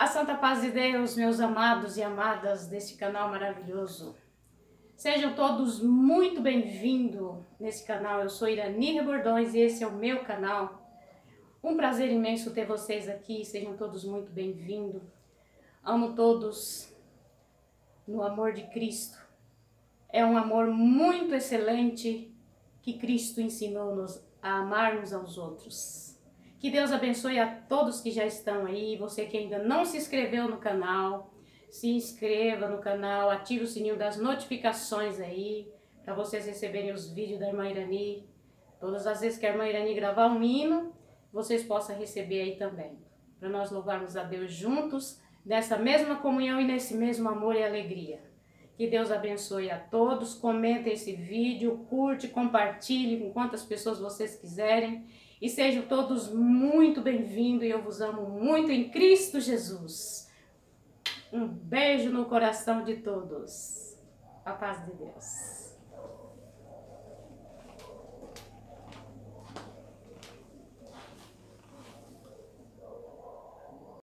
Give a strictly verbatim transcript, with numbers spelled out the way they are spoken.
A santa paz de Deus, meus amados e amadas deste canal maravilhoso. Sejam todos muito bem-vindos nesse canal. Eu sou Irani Rebordões e esse é o meu canal. Um prazer imenso ter vocês aqui. Sejam todos muito bem-vindos. Amo todos no amor de Cristo. É um amor muito excelente que Cristo ensinou-nos a amarmos aos outros. Que Deus abençoe a todos que já estão aí. Você que ainda não se inscreveu no canal, se inscreva no canal, ative o sininho das notificações aí, para vocês receberem os vídeos da irmã Irani. Todas as vezes que a irmã Irani gravar um hino, vocês possam receber aí também. Para nós louvarmos a Deus juntos, nessa mesma comunhão e nesse mesmo amor e alegria. Que Deus abençoe a todos. Comentem esse vídeo, curte, compartilhe com quantas pessoas vocês quiserem. E sejam todos muito bem-vindos e eu vos amo muito em Cristo Jesus. Um beijo no coração de todos. A paz de Deus.